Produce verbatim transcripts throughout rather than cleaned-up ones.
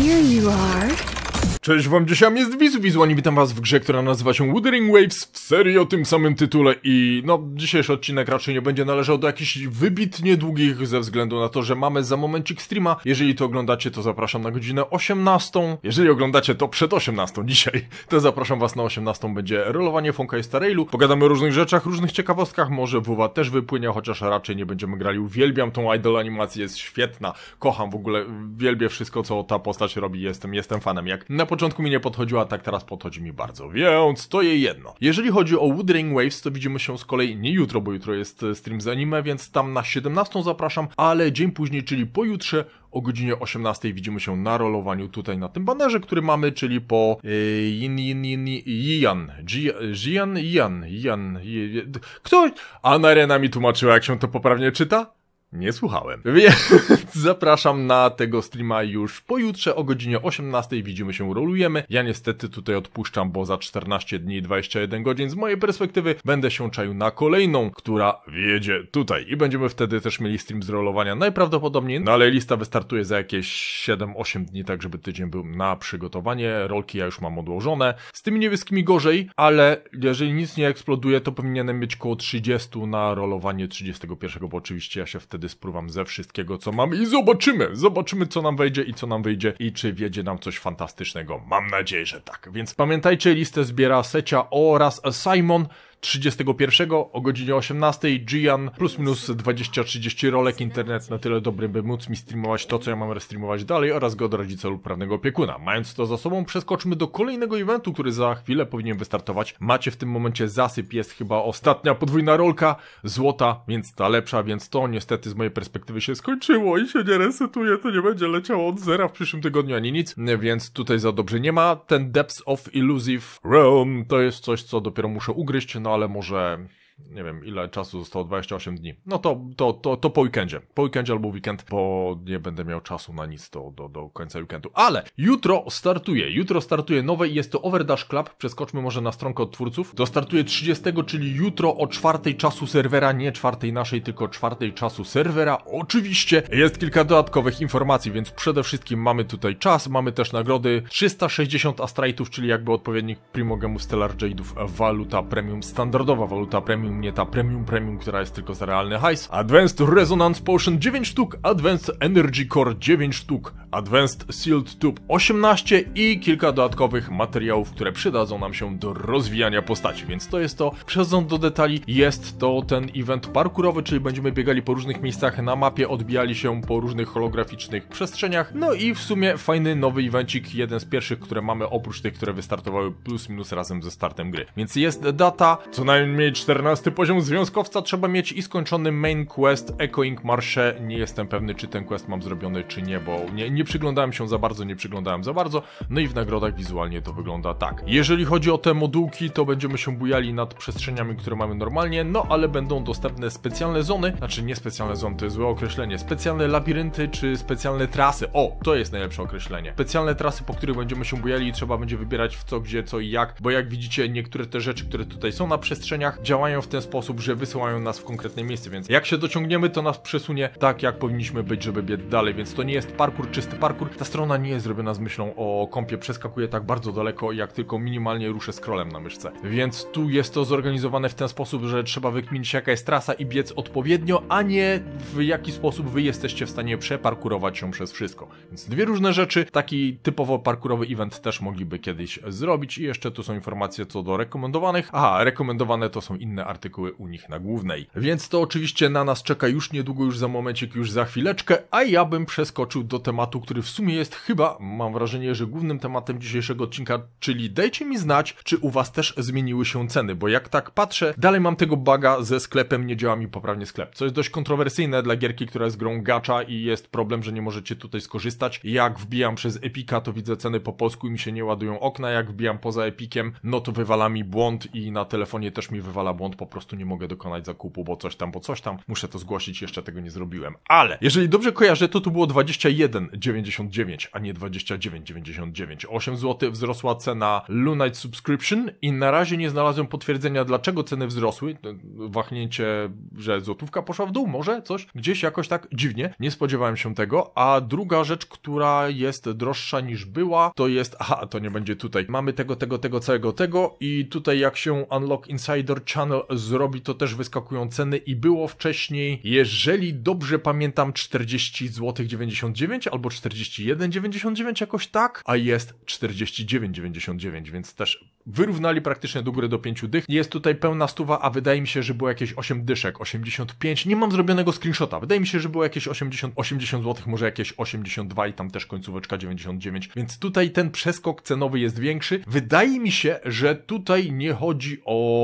Here you are. Cześć wam, dzisiaj jest Wizu Wizuani, witam was w grze, która nazywa się Wuthering Waves, w serii o tym samym tytule i no, dzisiejszy odcinek raczej nie będzie należał do jakichś wybitnie długich ze względu na to, że mamy za momencik streama. Jeżeli to oglądacie, to zapraszam na godzinę osiemnastą, jeżeli oglądacie to przed osiemnastą dzisiaj, to zapraszam was na osiemnastą, będzie rolowanie Fonka i Star Railu, pogadamy o różnych rzeczach, różnych ciekawostkach, może W W A też wypłynie, chociaż raczej nie będziemy grali. Uwielbiam tą idol animację, jest świetna, kocham w ogóle, wielbię wszystko co ta postać robi, jestem, jestem fanem. Jak na początku mi nie podchodziła, tak teraz podchodzi mi bardzo, więc to je jedno. Jeżeli chodzi o Wuthering Waves, to widzimy się z kolei nie jutro, bo jutro jest stream z anime, więc tam na siedemnastą zapraszam, ale dzień później, czyli pojutrze o godzinie osiemnastej widzimy się na rolowaniu tutaj na tym banerze, który mamy, czyli po Yin Yin Yin Yan Jian Yan Yan Kto? Anna Arena mi tłumaczyła, jak się to poprawnie czyta? Nie słuchałem. Więc zapraszam na tego streama już pojutrze o godzinie osiemnastej. Widzimy się, rolujemy. Ja niestety tutaj odpuszczam, bo za czternaście dni i dwadzieścia jeden godzin z mojej perspektywy będę się czaił na kolejną, która wjedzie tutaj. I będziemy wtedy też mieli stream z rolowania najprawdopodobniej, no ale lista wystartuje za jakieś siedem osiem dni, tak żeby tydzień był na przygotowanie. Rolki ja już mam odłożone. Z tymi niebieskimi gorzej, ale jeżeli nic nie eksploduje, to powinienem mieć koło trzydziestu na rolowanie trzydziestego pierwszego, bo oczywiście ja się wtedy Wtedy spruwam ze wszystkiego, co mamy i zobaczymy, zobaczymy, co nam wejdzie i co nam wyjdzie i czy wiedzie nam coś fantastycznego. Mam nadzieję, że tak. Więc pamiętajcie, listę zbiera Secia oraz Simon. trzydziestego pierwszego o godzinie osiemnastej Gian plus minus dwadzieścia trzydzieści rolek, internet na tyle dobry, by móc mi streamować to, co ja mam restreamować dalej oraz go od rodzica lub prawnego opiekuna. Mając to za sobą, przeskoczmy do kolejnego eventu, który za chwilę powinien wystartować. Macie w tym momencie zasyp, jest chyba ostatnia podwójna rolka złota, więc ta lepsza, więc to niestety z mojej perspektywy się skończyło i się nie resetuje, to nie będzie leciało od zera w przyszłym tygodniu ani nic, więc tutaj za dobrze nie ma. Ten Depths of Elusive Realm to jest coś, co dopiero muszę ugryźć, no ale może, nie wiem ile czasu zostało, dwadzieścia osiem dni. No to, to, to, to po weekendzie. Po weekendzie albo weekend, bo nie będę miał czasu na nic do, do, do końca weekendu. Ale jutro startuje, jutro startuje nowe i jest to Overdash Club. Przeskoczmy może na stronkę od twórców. To startuje trzydziestego, czyli jutro o czwartej czasu serwera, nie czwartej naszej, tylko czwartej czasu serwera. Oczywiście jest kilka dodatkowych informacji, więc przede wszystkim mamy tutaj czas, mamy też nagrody. trzysta sześćdziesiąt astralitów, czyli jakby odpowiednik Primogemów, Stellar Jade'ów, waluta premium, standardowa waluta premium, nie ta premium premium, która jest tylko za realny hajs. Advanced Resonance Potion dziewięć sztuk, Advanced Energy Core dziewięć sztuk, Advanced Sealed Tube osiemnaście i kilka dodatkowych materiałów, które przydadzą nam się do rozwijania postaci, więc to jest to. Przechodząc do detali, jest to ten event parkurowy, czyli będziemy biegali po różnych miejscach na mapie, odbijali się po różnych holograficznych przestrzeniach, no i w sumie fajny nowy evencik, jeden z pierwszych, które mamy oprócz tych, które wystartowały plus minus razem ze startem gry. Więc jest data, co najmniej czternasty poziom związkowca trzeba mieć i skończony main quest Echoing Marche. Nie jestem pewny, czy ten quest mam zrobiony, czy nie, bo nie, nie przyglądałem się za bardzo, nie przyglądałem za bardzo. No i w nagrodach wizualnie to wygląda tak. Jeżeli chodzi o te modułki, to będziemy się bujali nad przestrzeniami, które mamy normalnie, no ale będą dostępne specjalne zony, znaczy nie specjalne zony, to jest złe określenie, specjalne labirynty, czy specjalne trasy. O, to jest najlepsze określenie. Specjalne trasy, po których będziemy się bujali i trzeba będzie wybierać w co, gdzie, co i jak, bo jak widzicie, niektóre te rzeczy, które tutaj są na przestrzeniach, działają w ten sposób, że wysyłają nas w konkretne miejsce, więc jak się dociągniemy, to nas przesunie tak, jak powinniśmy być, żeby biec dalej, więc to nie jest parkour, czysty parkour. Ta strona nie jest zrobiona z myślą o kompie, przeskakuje tak bardzo daleko, jak tylko minimalnie ruszę scrollem na myszce. Więc tu jest to zorganizowane w ten sposób, że trzeba wykminić, jaka jest trasa i biec odpowiednio, a nie w jaki sposób wy jesteście w stanie przeparkurować się przez wszystko. Więc dwie różne rzeczy, taki typowo parkurowy event też mogliby kiedyś zrobić i jeszcze tu są informacje co do rekomendowanych. Aha, rekomendowane to są inne artykuły u nich na głównej. Więc to oczywiście na nas czeka już niedługo, już za momencik, już za chwileczkę, a ja bym przeskoczył do tematu, który w sumie jest chyba, mam wrażenie, że głównym tematem dzisiejszego odcinka, czyli dajcie mi znać, czy u was też zmieniły się ceny, bo jak tak patrzę, dalej mam tego buga ze sklepem, nie działa mi poprawnie sklep, co jest dość kontrowersyjne dla gierki, która jest grą gacha i jest problem, że nie możecie tutaj skorzystać. Jak wbijam przez Epika, to widzę ceny po polsku i mi się nie ładują okna, jak wbijam poza Epikiem, no to wywala mi błąd i na telefonie też mi wywala błąd, po prostu nie mogę dokonać zakupu, bo coś tam, bo coś tam, muszę to zgłosić, jeszcze tego nie zrobiłem. Ale jeżeli dobrze kojarzę, to tu było dwadzieścia jeden dziewięćdziesiąt dziewięć, a nie dwadzieścia dziewięć dziewięćdziesiąt dziewięć. osiem złotych wzrosła cena Lunite Subscription i na razie nie znalazłem potwierdzenia, dlaczego ceny wzrosły. Wahnięcie, że złotówka poszła w dół, może coś? Gdzieś jakoś tak dziwnie. Nie spodziewałem się tego. A druga rzecz, która jest droższa niż była, to jest, aha, to nie będzie tutaj. Mamy tego, tego, tego, całego tego i tutaj jak się Unlock Insider Channel zrobi, to też wyskakują ceny i było wcześniej, jeżeli dobrze pamiętam, czterdzieści złotych dziewięćdziesiąt dziewięć albo czterdzieści jeden dziewięćdziesiąt dziewięć jakoś tak, a jest czterdzieści dziewięć dziewięćdziesiąt dziewięć, więc też wyrównali praktycznie do góry do pięciu dych. Jest tutaj pełna stuwa, a wydaje mi się, że było jakieś osiem dyszek, osiemdziesiąt pięć, nie mam zrobionego screenshota, wydaje mi się, że było jakieś osiemdziesiąt, osiemdziesiąt złotych, może jakieś osiemdziesiąt dwa i tam też końcóweczka dziewięćdziesiąt dziewięć, więc tutaj ten przeskok cenowy jest większy. Wydaje mi się, że tutaj nie chodzi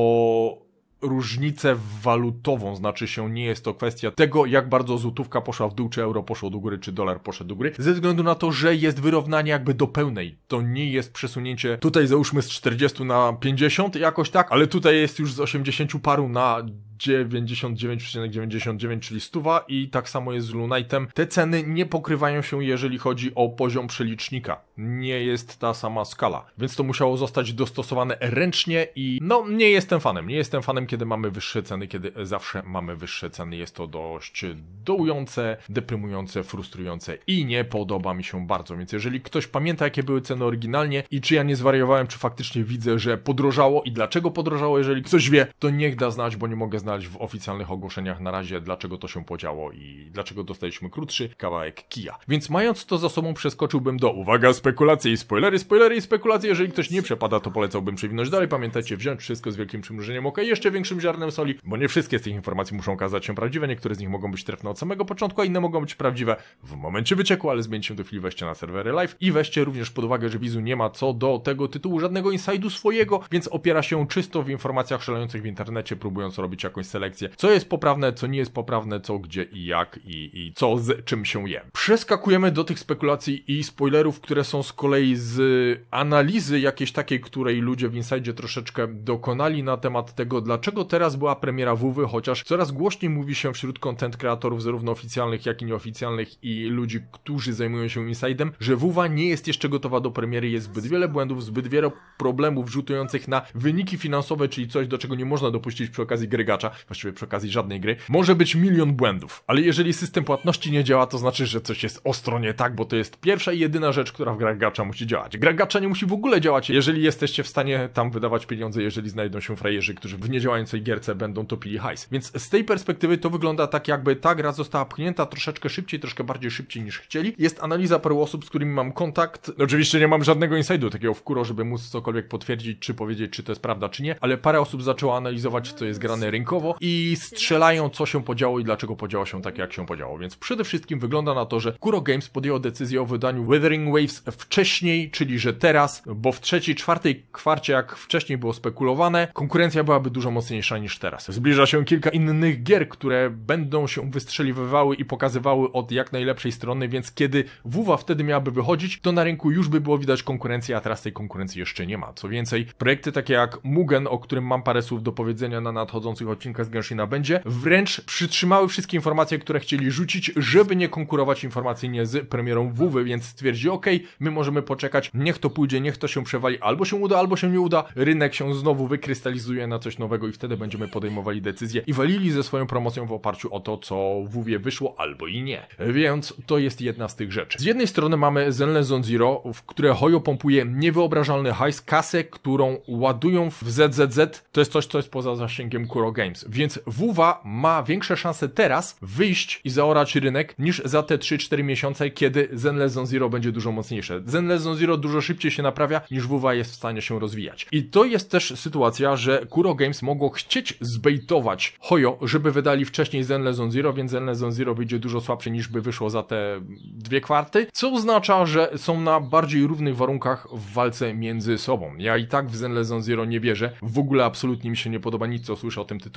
o różnicę walutową, znaczy się nie jest to kwestia tego, jak bardzo złotówka poszła w dół, czy euro poszło do góry, czy dolar poszedł do góry, ze względu na to, że jest wyrównanie jakby do pełnej. To nie jest przesunięcie tutaj załóżmy z czterdziestu na pięćdziesiąt jakoś tak, ale tutaj jest już z osiemdziesięciu paru na dziewięćdziesiąt dziewięć przecinek dziewięćdziesiąt dziewięć, czyli stuwa i tak samo jest z Lunite'em. Te ceny nie pokrywają się, jeżeli chodzi o poziom przelicznika. Nie jest ta sama skala, więc to musiało zostać dostosowane ręcznie i no nie jestem fanem. Nie jestem fanem, kiedy mamy wyższe ceny, kiedy zawsze mamy wyższe ceny. Jest to dość dołujące, deprymujące, frustrujące i nie podoba mi się bardzo, więc jeżeli ktoś pamięta, jakie były ceny oryginalnie i czy ja nie zwariowałem, czy faktycznie widzę, że podrożało i dlaczego podrożało, jeżeli ktoś wie, to niech da znać, bo nie mogę znaleźć w oficjalnych ogłoszeniach na razie, dlaczego to się podziało i dlaczego dostaliśmy krótszy kawałek kija. Więc mając to za sobą, przeskoczyłbym do, uwaga, spekulacje i spoilery, spoilery i spekulacje. Jeżeli ktoś nie przepada, to polecałbym przewinąć dalej. Pamiętajcie, wziąć wszystko z wielkim przymrużeniem oka i jeszcze większym ziarnem soli, bo nie wszystkie z tych informacji muszą okazać się prawdziwe, niektóre z nich mogą być trefne od samego początku, a inne mogą być prawdziwe w momencie wycieku, ale zmieńcie się do chwili, weźcie na serwery live i weźcie również pod uwagę, że Vizu nie ma co do tego tytułu żadnego inside'u swojego, więc opiera się czysto w informacjach szalejących w internecie, próbując robić jakąś selekcję, co jest poprawne, co nie jest poprawne, co, gdzie i jak i, i co z czym się je. Przeskakujemy do tych spekulacji i spoilerów, które są z kolei z analizy jakiejś takiej, której ludzie w Inside troszeczkę dokonali na temat tego, dlaczego teraz była premiera WoWy, chociaż coraz głośniej mówi się wśród content kreatorów zarówno oficjalnych, jak i nieoficjalnych i ludzi, którzy zajmują się Inside'em, że WoWa nie jest jeszcze gotowa do premiery, jest zbyt wiele błędów, zbyt wiele problemów rzutujących na wyniki finansowe, czyli coś, do czego nie można dopuścić przy okazji gry gacza, właściwie przy okazji żadnej gry. Może być milion błędów, ale jeżeli system płatności nie działa, to znaczy, że coś jest ostro nie tak, bo to jest pierwsza i jedyna rzecz, która w grach gacza musi działać. Gra gacza nie musi w ogóle działać, jeżeli jesteście w stanie tam wydawać pieniądze, jeżeli znajdą się frajerzy, którzy w niedziałającej gierce będą topili hajs. Więc z tej perspektywy to wygląda tak, jakby ta gra została pchnięta troszeczkę szybciej, troszkę bardziej szybciej niż chcieli. Jest analiza paru osób, z którymi mam kontakt. Oczywiście nie mam żadnego inside'u takiego wkuro, żeby móc cokolwiek potwierdzić, czy powiedzieć, czy to jest prawda, czy nie, ale parę osób zaczęło analizować, co jest grane rynkowo i strzelają, co się podziało i dlaczego podziało się tak, jak się podziało. Więc przede wszystkim wygląda na to, że Kuro Games podjęło decyzję o wydaniu Wuthering Waves wcześniej, czyli że teraz, bo w trzeciej, czwartej kwarcie, jak wcześniej było spekulowane, konkurencja byłaby dużo mocniejsza niż teraz. Zbliża się kilka innych gier, które będą się wystrzeliwywały i pokazywały od jak najlepszej strony, więc kiedy WoWa wtedy miałaby wychodzić, to na rynku już by było widać konkurencję, a teraz tej konkurencji jeszcze nie ma. Co więcej, projekty takie jak Mugen, o którym mam parę słów do powiedzenia na nadchodzących odcinkach z Genshina będzie, wręcz przytrzymały wszystkie informacje, które chcieli rzucić, żeby nie konkurować informacyjnie z premierą WoWy, więc stwierdzi, ok, my możemy poczekać, niech to pójdzie, niech to się przewali, albo się uda, albo się nie uda, rynek się znowu wykrystalizuje na coś nowego i wtedy będziemy podejmowali decyzje i walili ze swoją promocją w oparciu o to, co w WoWie wyszło, albo i nie. Więc to jest jedna z tych rzeczy. Z jednej strony mamy Zenless Zone Zero, w które Hoyo pompuje niewyobrażalny hajs, kasę, którą ładują w Z Z Z, to jest coś, co jest poza zasięgiem Kuro Games, więc WoWa ma większe szanse teraz wyjść i zaorać rynek niż za te trzy cztery miesiące, kiedy Zenless Zone Zero będzie dużo mocniejsze. Zenless Zone Zero dużo szybciej się naprawia, niż WoWa jest w stanie się rozwijać. I to jest też sytuacja, że Kuro Games mogło chcieć zbejtować Hoyo, żeby wydali wcześniej Zenless Zone Zero, więc Zenless Zone Zero wyjdzie dużo słabsze niż by wyszło za te dwie kwarty, co oznacza, że są na bardziej równych warunkach w walce między sobą. Ja i tak w Zenless Zone Zero nie wierzę, w ogóle absolutnie mi się nie podoba nic, co słyszę o tym tytule,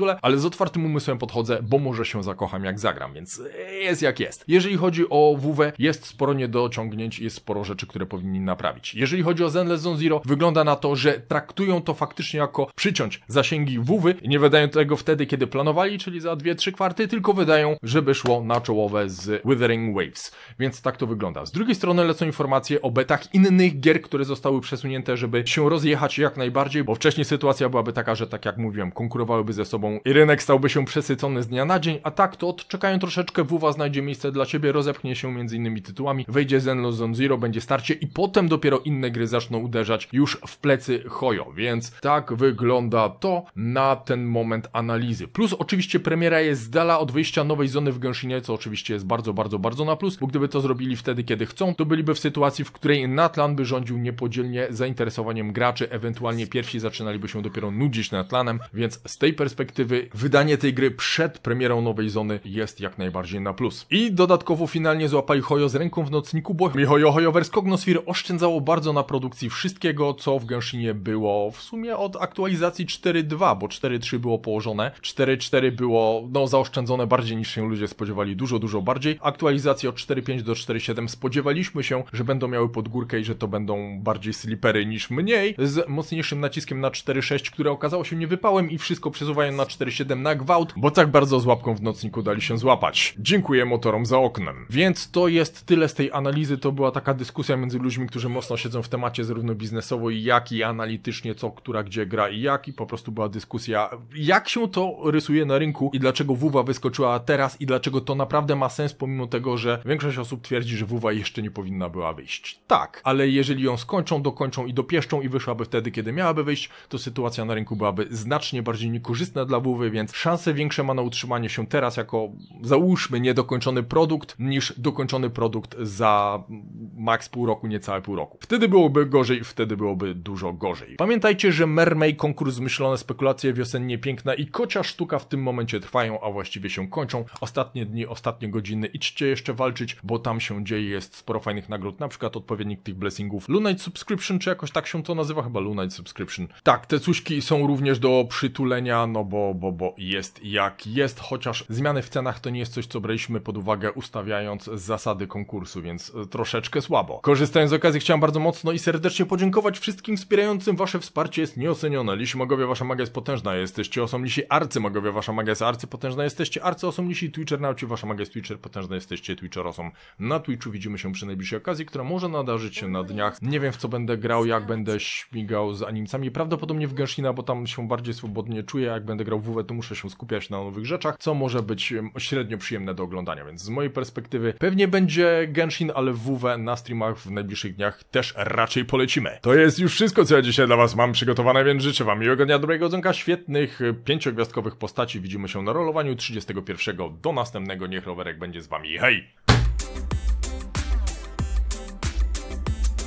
tytule, ale z otwartym umysłem podchodzę, bo może się zakocham jak zagram, więc jest jak jest. Jeżeli chodzi o W W, jest sporo niedociągnięć i jest sporo rzeczy, które powinni naprawić. Jeżeli chodzi o Zenless Zone Zero, wygląda na to, że traktują to faktycznie jako przyciąć zasięgi W W i nie wydają tego wtedy, kiedy planowali, czyli za dwie trzy kwarty, tylko wydają, żeby szło na czołowe z Wuthering Waves. Więc tak to wygląda. Z drugiej strony lecą informacje o betach innych gier, które zostały przesunięte, żeby się rozjechać jak najbardziej, bo wcześniej sytuacja byłaby taka, że tak jak mówiłem, konkurowałyby ze sobą i rynek stałby się przesycony z dnia na dzień, a tak to odczekają troszeczkę, W W znajdzie miejsce dla ciebie, rozepchnie się między innymi tytułami, wejdzie Zenless Zone Zero, będzie starcie i potem dopiero inne gry zaczną uderzać już w plecy Hoyo, więc tak wygląda to na ten moment analizy. Plus oczywiście premiera jest z dala od wyjścia nowej zony w Genshinie, co oczywiście jest bardzo, bardzo, bardzo na plus, bo gdyby to zrobili wtedy, kiedy chcą, to byliby w sytuacji, w której Natlan by rządził niepodzielnie zainteresowaniem graczy, ewentualnie pierwsi zaczynaliby się dopiero nudzić Natlanem, więc z tej perspektywy wydanie tej gry przed premierą nowej zony jest jak najbardziej na plus. I dodatkowo finalnie złapali Hoyo z ręką w nocniku, bo Hoyo Hoyoverse Cognosphere oszczędzało bardzo na produkcji wszystkiego, co w Genshinie było w sumie od aktualizacji cztery dwa, bo cztery trzy było położone, cztery cztery było no zaoszczędzone bardziej niż się ludzie spodziewali, dużo, dużo bardziej. Aktualizacje od cztery pięć do cztery siedem spodziewaliśmy się, że będą miały podgórkę i że to będą bardziej slipery niż mniej, z mocniejszym naciskiem na cztery sześć, które okazało się niewypałem i wszystko przesuwają na cztery siedem na gwałt, bo tak bardzo z łapką w nocniku dali się złapać. Dziękuję motorom za oknem. Więc to jest tyle z tej analizy, to była taka dyskusja między ludźmi, którzy mocno siedzą w temacie zarówno biznesowo i jak i analitycznie, co, która, gdzie gra i jak, i po prostu była dyskusja, jak się to rysuje na rynku i dlaczego W W wyskoczyła teraz i dlaczego to naprawdę ma sens, pomimo tego, że większość osób twierdzi, że W W jeszcze nie powinna była wyjść. Tak, ale jeżeli ją skończą, dokończą i dopieszczą i wyszłaby wtedy, kiedy miałaby wyjść, to sytuacja na rynku byłaby znacznie bardziej niekorzystna dla W W, więc szanse większe ma na utrzymanie się teraz jako, załóżmy, niedokończony produkt, niż dokończony produkt za maks pół roku, niecałe pół roku. Wtedy byłoby gorzej, wtedy byłoby dużo gorzej. Pamiętajcie, że Mermaid, konkurs zmyślone, spekulacje wiosennie piękna i kocia sztuka w tym momencie trwają, a właściwie się kończą. Ostatnie dni, ostatnie godziny, idźcie jeszcze walczyć, bo tam się dzieje, jest sporo fajnych nagród, na przykład odpowiednik tych blessingów Lunite Subscription, czy jakoś tak się to nazywa, chyba Lunite Subscription. Tak, te cuśki są również do przytulenia, no bo, bo, bo jest jak jest, chociaż zmiany w cenach to nie jest coś, co braliśmy pod uwagę ustawiając zasady konkursu, więc troszeczkę słabo. Korzystając z okazji, chciałem bardzo mocno i serdecznie podziękować wszystkim wspierającym. Wasze wsparcie jest nieocenione. Lisi magowie, wasza magia jest potężna, jesteście osomlisi. Arcy magowie, wasza magia jest arcypotężna, jesteście arcy osomlisi. Twitcher nauci, wasza magia jest Twitcher potężna, jesteście Twitcher osom. Na Twitchu widzimy się przy najbliższej okazji, która może nadarzyć się na dniach. Nie wiem, w co będę grał, jak będę śmigał z animcami. Prawdopodobnie w Genshina, bo tam się bardziej swobodnie czuję. Jak będę grał w W W, to muszę się skupiać na nowych rzeczach, co może być średnio przyjemne do oglądania, więc z mojej perspektywy pewnie będzie Genshin, ale w W W na streamach w najbliższych dniach też raczej polecimy. To jest już wszystko, co ja dzisiaj dla was mam przygotowane, więc życzę wam miłego dnia, dobrego odzonka, świetnych pięciogwiazdkowych postaci. Widzimy się na rolowaniu trzydziestego pierwszego. Do następnego, niech rowerek będzie z wami. Hej!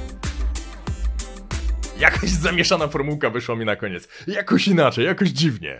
Jakaś zamieszana formułka wyszła mi na koniec. Jakoś inaczej, jakoś dziwnie.